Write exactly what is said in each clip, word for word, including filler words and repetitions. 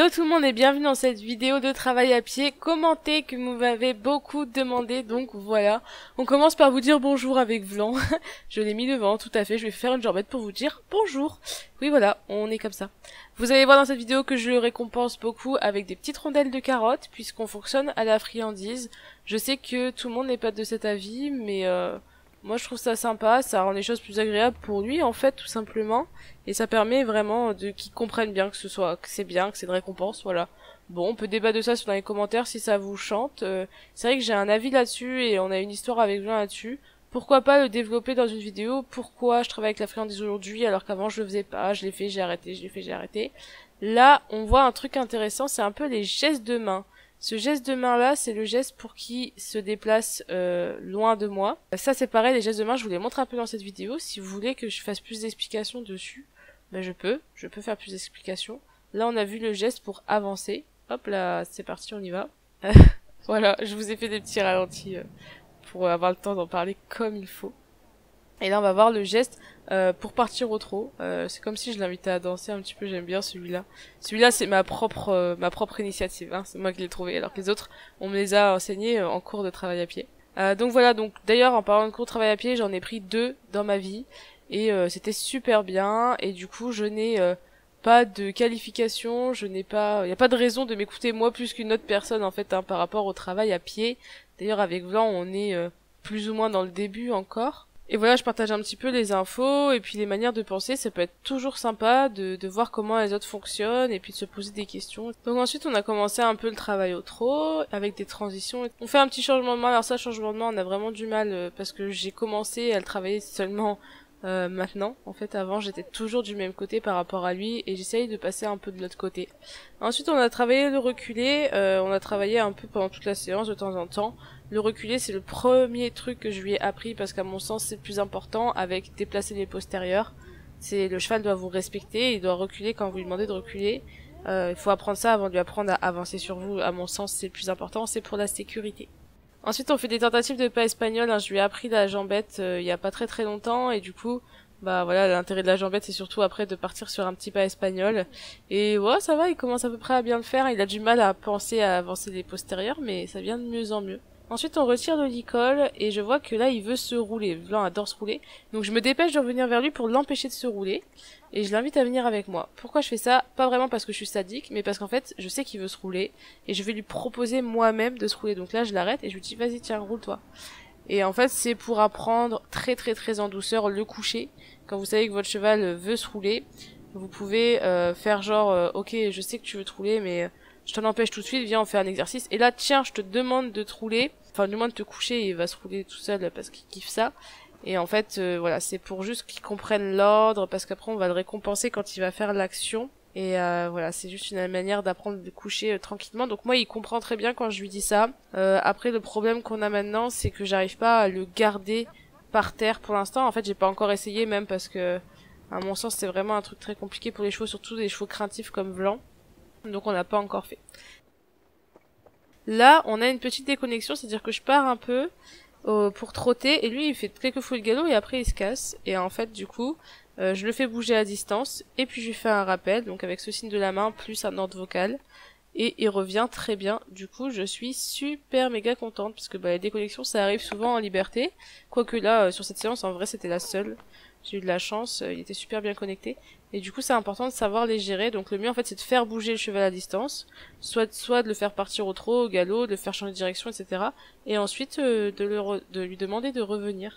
Hello tout le monde et bienvenue dans cette vidéo de travail à pied commentée que vous m'avez beaucoup demandé, donc voilà. On commence par vous dire bonjour avec Vlan. Je l'ai mis devant, tout à fait, je vais faire une jambette pour vous dire bonjour. Oui voilà, on est comme ça. Vous allez voir dans cette vidéo que je le récompense beaucoup avec des petites rondelles de carottes, puisqu'on fonctionne à la friandise. Je sais que tout le monde n'est pas de cet avis, mais euh, moi je trouve ça sympa, ça rend les choses plus agréables pour lui en fait, tout simplement. Et ça permet vraiment de qu'ils comprennent bien que ce soit, que c'est bien, que c'est une récompense, voilà. Bon, on peut débattre de ça dans les commentaires si ça vous chante. Euh, c'est vrai que j'ai un avis là-dessus et on a une histoire avec Vlan là-dessus. Pourquoi pas le développer dans une vidéo? Pourquoi je travaille avec la friandise aujourd'hui alors qu'avant je le faisais pas, je l'ai fait, j'ai arrêté, je l'ai fait, j'ai arrêté. Là, on voit un truc intéressant, c'est un peu les gestes de main. Ce geste de main là, c'est le geste pour qui se déplace euh, loin de moi. Ça c'est pareil, les gestes de main, je vous les montre un peu dans cette vidéo. Si vous voulez que je fasse plus d'explications dessus, ben je peux, je peux faire plus d'explications. Là on a vu le geste pour avancer. Hop là, c'est parti, on y va. Voilà, je vous ai fait des petits ralentis euh, pour avoir le temps d'en parler comme il faut. Et là on va voir le geste euh, pour partir au trot. Euh, c'est comme si je l'invitais à danser un petit peu, j'aime bien celui-là. Celui-là c'est ma propre euh, ma propre initiative, hein. C'est moi qui l'ai trouvé, alors que les autres on me les a enseignés euh, en cours de travail à pied. Euh, donc voilà, donc d'ailleurs en parlant de cours de travail à pied, j'en ai pris deux dans ma vie. Et euh, c'était super bien, et du coup je n'ai euh, pas de qualification, je n'ai pas, il n'y a pas de raison de m'écouter moi plus qu'une autre personne en fait hein, par rapport au travail à pied. D'ailleurs avec Vlan on est euh, plus ou moins dans le début encore. Et voilà, je partage un petit peu les infos et puis les manières de penser, ça peut être toujours sympa de, de voir comment les autres fonctionnent et puis de se poser des questions. Donc ensuite on a commencé un peu le travail au trot avec des transitions. On fait un petit changement de main, alors ça changement de main on a vraiment du mal euh, parce que j'ai commencé à le travailler seulement Euh, maintenant, en fait avant j'étais toujours du même côté par rapport à lui et j'essaye de passer un peu de l'autre côté. Ensuite on a travaillé le reculé, euh, on a travaillé un peu pendant toute la séance de temps en temps. Le reculé c'est le premier truc que je lui ai appris parce qu'à mon sens c'est le plus important avec déplacer les postérieurs. C'est le cheval doit vous respecter, il doit reculer quand vous lui demandez de reculer. Euh, il faut apprendre ça avant de lui apprendre à avancer sur vous, à mon sens c'est le plus important, c'est pour la sécurité. Ensuite on fait des tentatives de pas espagnol, hein. Je lui ai appris la jambette euh, il y a pas très très longtemps et du coup bah voilà l'intérêt de la jambette c'est surtout après de partir sur un petit pas espagnol et ouais ça va, il commence à peu près à bien le faire, il a du mal à penser à avancer les postérieurs mais ça vient de mieux en mieux. Ensuite on retire de l'icole et je vois que là il veut se rouler, Vlan adore se rouler, donc je me dépêche de revenir vers lui pour l'empêcher de se rouler et je l'invite à venir avec moi. Pourquoi je fais ça? Pas vraiment parce que je suis sadique, mais parce qu'en fait je sais qu'il veut se rouler et je vais lui proposer moi-même de se rouler, donc là je l'arrête et je lui dis vas-y tiens roule-toi. Et en fait c'est pour apprendre très très très en douceur le coucher. Quand vous savez que votre cheval veut se rouler, vous pouvez euh, faire genre euh, ok je sais que tu veux te rouler mais je t'en empêche tout de suite, viens on fait un exercice. Et là tiens je te demande de te rouler, enfin du moins de te coucher et il va se rouler tout seul parce qu'il kiffe ça. Et en fait euh, voilà c'est pour juste qu'il comprenne l'ordre parce qu'après on va le récompenser quand il va faire l'action. Et euh, voilà c'est juste une manière d'apprendre de coucher euh, tranquillement. Donc moi il comprend très bien quand je lui dis ça. Euh, après le problème qu'on a maintenant c'est que j'arrive pas à le garder par terre pour l'instant. En fait j'ai pas encore essayé même parce que à mon sens c'est vraiment un truc très compliqué pour les chevaux, surtout des chevaux craintifs comme Vlan. Donc on n'a pas encore fait. Là on a une petite déconnexion, c'est à dire que je pars un peu euh, pour trotter et lui il fait quelques fois le galop et après il se casse et en fait du coup euh, je le fais bouger à distance et puis je lui fais un rappel donc avec ce signe de la main plus un ordre vocal et il revient très bien. Du coup je suis super méga contente parce que bah, les déconnexions ça arrive souvent en liberté, quoique là euh, sur cette séance en vrai c'était la seule. J'ai eu de la chance, euh, il était super bien connecté. Et du coup c'est important de savoir les gérer. Donc le mieux en fait c'est de faire bouger le cheval à distance. Soit, soit de le faire partir au trot, au galop, de le faire changer de direction, et cetera. Et ensuite euh, de, le re de lui demander de revenir.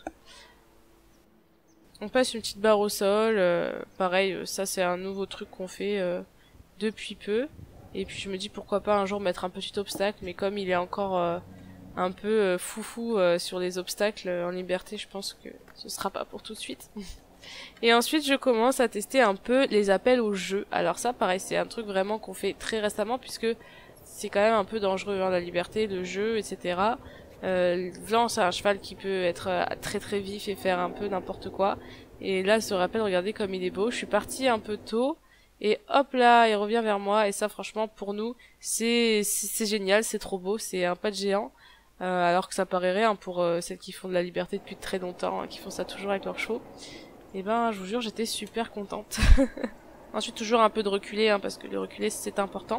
On passe une petite barre au sol. Euh, pareil, ça c'est un nouveau truc qu'on fait euh, depuis peu. Et puis je me dis pourquoi pas un jour mettre un petit obstacle. Mais comme il est encore euh, un peu euh, foufou euh, sur les obstacles euh, en liberté, je pense que ce sera pas pour tout de suite. Et ensuite je commence à tester un peu les appels au jeu. Alors ça pareil c'est un truc vraiment qu'on fait très récemment puisque c'est quand même un peu dangereux hein, la liberté, le jeu, et cetera. Euh, Vlan c'est un cheval qui peut être euh, très très vif et faire un peu n'importe quoi. Et là ce rappel, regardez comme il est beau. Je suis partie un peu tôt et hop là il revient vers moi et ça franchement pour nous c'est c'est génial, c'est trop beau, c'est un pas de géant. Euh, alors que ça paraît rien pour euh, celles qui font de la liberté depuis très longtemps, hein, qui font ça toujours avec leurs chevaux. Et ben je vous jure j'étais super contente. Ensuite toujours un peu de reculé hein, parce que le reculé c'est important.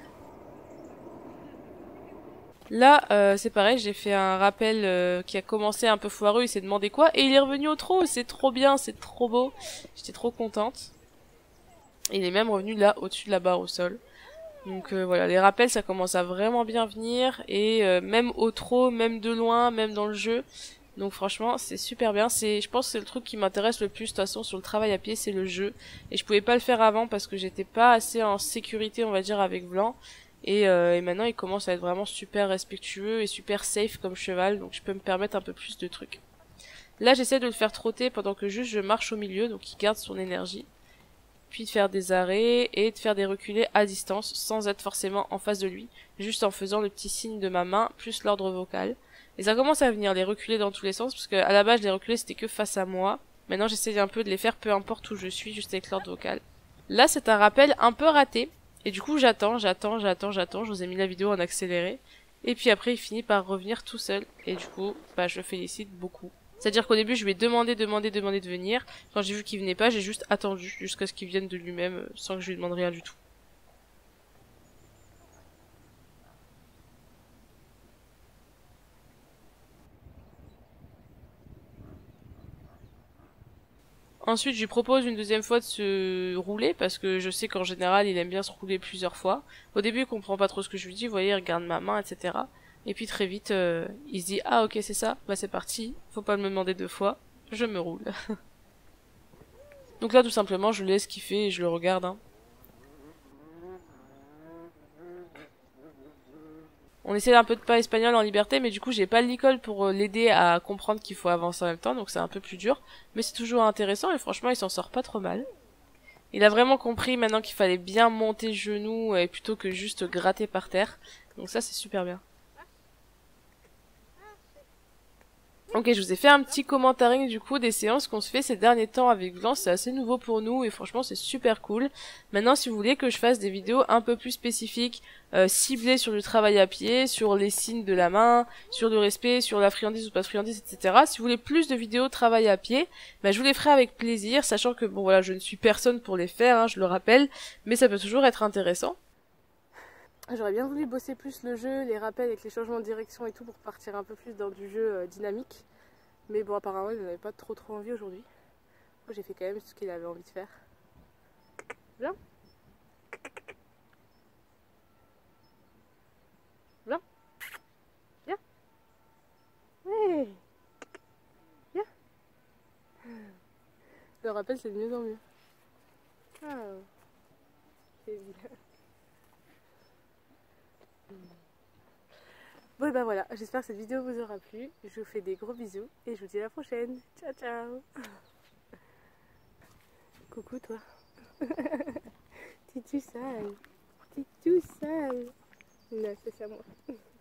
Là euh, c'est pareil, j'ai fait un rappel euh, qui a commencé un peu foireux, il s'est demandé quoi et il est revenu au trot, c'est trop bien, c'est trop beau. J'étais trop contente. Et il est même revenu là au-dessus de la barre au sol. Donc euh, voilà, les rappels ça commence à vraiment bien venir et euh, même au trot, même de loin, même dans le jeu. Donc franchement c'est super bien, c'est, je pense que c'est le truc qui m'intéresse le plus de toute façon sur le travail à pied, c'est le jeu. Et je pouvais pas le faire avant parce que j'étais pas assez en sécurité on va dire avec Vlan. Et, euh, et maintenant il commence à être vraiment super respectueux et super safe comme cheval, donc je peux me permettre un peu plus de trucs. Là j'essaie de le faire trotter pendant que juste je marche au milieu, donc il garde son énergie. Puis de faire des arrêts et de faire des reculés à distance sans être forcément en face de lui, juste en faisant le petit signe de ma main plus l'ordre vocal. Et ça commence à venir, les reculés dans tous les sens, parce que à la base les reculés c'était que face à moi. Maintenant j'essaie un peu de les faire peu importe où je suis, juste avec l'ordre vocal. Là c'est un rappel un peu raté, et du coup j'attends, j'attends, j'attends, j'attends, je vous ai mis la vidéo en accéléré. Et puis après il finit par revenir tout seul, et du coup bah je le félicite beaucoup. C'est-à-dire qu'au début, je lui ai demandé, demandé, demandé de venir. Quand j'ai vu qu'il venait pas, j'ai juste attendu jusqu'à ce qu'il vienne de lui-même, sans que je lui demande rien du tout. Ensuite, je lui propose une deuxième fois de se rouler, parce que je sais qu'en général, il aime bien se rouler plusieurs fois. Au début, il comprend pas trop ce que je lui dis, vous voyez, il regarde ma main, et cetera. Et puis très vite, euh, il se dit « Ah ok, c'est ça, bah c'est parti, faut pas me demander deux fois, je me roule. » Donc là, tout simplement, je laisse kiffer et je le regarde, hein. On essaie un peu de pas espagnol en liberté, mais du coup j'ai pas l'école pour l'aider à comprendre qu'il faut avancer en même temps, donc c'est un peu plus dur. Mais c'est toujours intéressant et franchement il s'en sort pas trop mal. Il a vraiment compris maintenant qu'il fallait bien monter le genou et plutôt que juste gratter par terre. Donc ça c'est super bien. Ok, je vous ai fait un petit commentaire du coup des séances qu'on se fait ces derniers temps avec Vlan, c'est assez nouveau pour nous et franchement c'est super cool. Maintenant si vous voulez que je fasse des vidéos un peu plus spécifiques, euh, ciblées sur le travail à pied, sur les signes de la main, sur le respect, sur la friandise ou pas de friandise, et cetera. Si vous voulez plus de vidéos travail à pied, bah, je vous les ferai avec plaisir, sachant que bon voilà, je ne suis personne pour les faire, hein, je le rappelle, mais ça peut toujours être intéressant. J'aurais bien voulu bosser plus le jeu, les rappels avec les changements de direction et tout pour partir un peu plus dans du jeu euh, dynamique. Mais bon, apparemment, il n'avait pas trop trop envie aujourd'hui. Moi, j'ai fait quand même ce qu'il avait envie de faire. Viens. Viens. Viens. Ouais. Viens. Le rappel, c'est de mieux en mieux. Ah. C'est bien. Bon et ben voilà, j'espère que cette vidéo vous aura plu. Je vous fais des gros bisous et je vous dis à la prochaine. Ciao ciao. Coucou toi. T'es tout sale. T'es tout sale. Non, c'est ça moi.